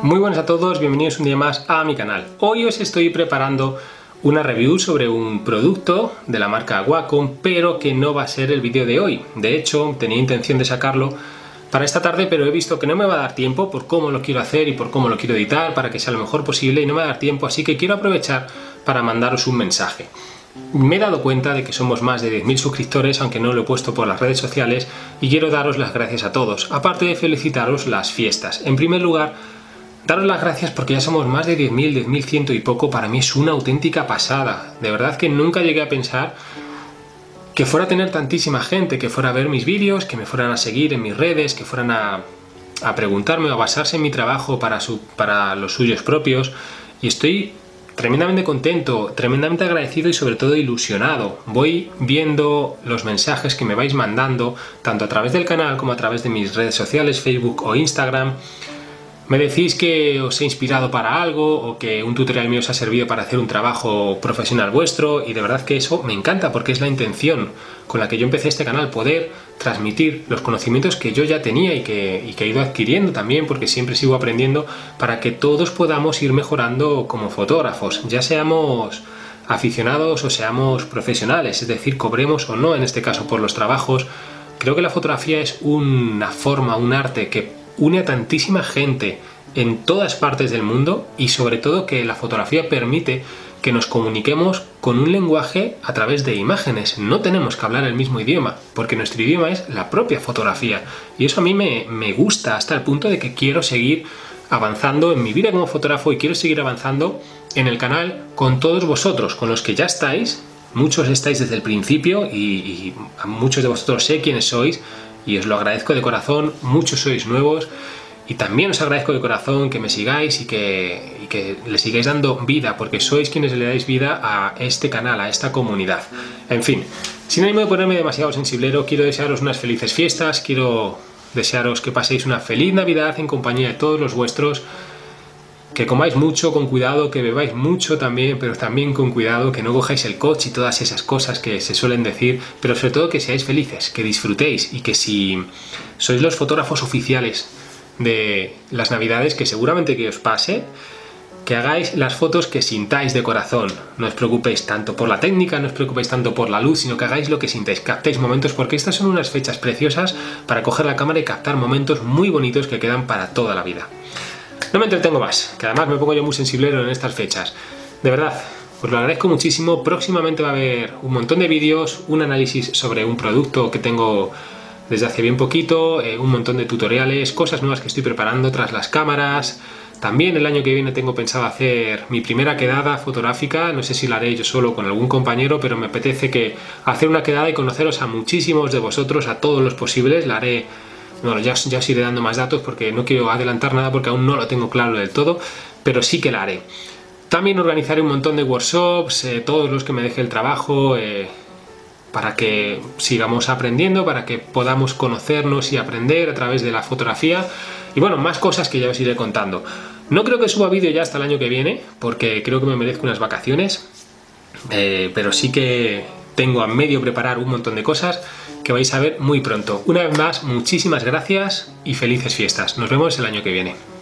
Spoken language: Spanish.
Muy buenas a todos, bienvenidos un día más a mi canal. Hoy os estoy preparando una review sobre un producto de la marca Wacom, pero que no va a ser el vídeo de hoy. De hecho, tenía intención de sacarlo para esta tarde, pero he visto que no me va a dar tiempo por cómo lo quiero hacer y por cómo lo quiero editar para que sea lo mejor posible y no me va a dar tiempo, así que quiero aprovechar para mandaros un mensaje. Me he dado cuenta de que somos más de 10.000 suscriptores, aunque no lo he puesto por las redes sociales, y quiero daros las gracias a todos, aparte de felicitaros las fiestas. En primer lugar, daros las gracias porque ya somos más de 10.000, 10.100 y poco. Para mí es una auténtica pasada. De verdad que nunca llegué a pensar que fuera a tener tantísima gente, que fuera a ver mis vídeos, que me fueran a seguir en mis redes, que fueran a preguntarme o a basarse en mi trabajo para los suyos propios. Y estoy tremendamente contento, tremendamente agradecido y sobre todo ilusionado. Voy viendo los mensajes que me vais mandando, tanto a través del canal como a través de mis redes sociales, Facebook o Instagram. Me decís que os he inspirado para algo o que un tutorial mío os ha servido para hacer un trabajo profesional vuestro, y de verdad que eso me encanta porque es la intención con la que yo empecé este canal, poder transmitir los conocimientos que yo ya tenía y que he ido adquiriendo también, porque siempre sigo aprendiendo, para que todos podamos ir mejorando como fotógrafos, ya seamos aficionados o seamos profesionales, es decir, cobremos o no en este caso por los trabajos. Creo que la fotografía es una forma, un arte que une a tantísima gente en todas partes del mundo, y sobre todo que la fotografía permite que nos comuniquemos con un lenguaje a través de imágenes. No tenemos que hablar el mismo idioma, porque nuestro idioma es la propia fotografía, y eso a mí me gusta hasta el punto de que quiero seguir avanzando en mi vida como fotógrafo y quiero seguir avanzando en el canal con todos vosotros, con los que ya estáis. Muchos estáis desde el principio y a muchos de vosotros sé quiénes sois y os lo agradezco de corazón. Muchos sois nuevos y también os agradezco de corazón que me sigáis y que le sigáis dando vida, porque sois quienes le dais vida a este canal, a esta comunidad. En fin, sin ánimo de ponerme demasiado sensiblero, quiero desearos unas felices fiestas, quiero desearos que paséis una feliz Navidad en compañía de todos los vuestros, que comáis mucho con cuidado, que bebáis mucho también, pero también con cuidado, que no cojáis el coche y todas esas cosas que se suelen decir, pero sobre todo que seáis felices, que disfrutéis, y que si sois los fotógrafos oficiales de las Navidades, que seguramente que os pase, que hagáis las fotos que sintáis de corazón. No os preocupéis tanto por la técnica, no os preocupéis tanto por la luz, sino que hagáis lo que sintáis, captéis momentos, porque estas son unas fechas preciosas para coger la cámara y captar momentos muy bonitos que quedan para toda la vida. No me entretengo más, que además me pongo yo muy sensiblero en estas fechas. De verdad, os lo agradezco muchísimo. Próximamente va a haber un montón de vídeos, un análisis sobre un producto que tengo desde hace bien poquito, un montón de tutoriales, cosas nuevas que estoy preparando tras las cámaras. También el año que viene tengo pensado hacer mi primera quedada fotográfica. No sé si la haré yo solo con algún compañero, pero me apetece hacer una quedada y conoceros a muchísimos de vosotros, a todos los posibles. La haré. Bueno, ya os iré dando más datos porque no quiero adelantar nada porque aún no lo tengo claro del todo, pero sí que la haré. También organizaré un montón de workshops, todos los que me deje el trabajo, para que sigamos aprendiendo, para que podamos conocernos y aprender a través de la fotografía. Y bueno, más cosas que ya os iré contando. No creo que suba vídeo ya hasta el año que viene, porque creo que me merezco unas vacaciones, pero sí que tengo a medio preparar un montón de cosas que vais a ver muy pronto. Una vez más, muchísimas gracias y felices fiestas. Nos vemos el año que viene.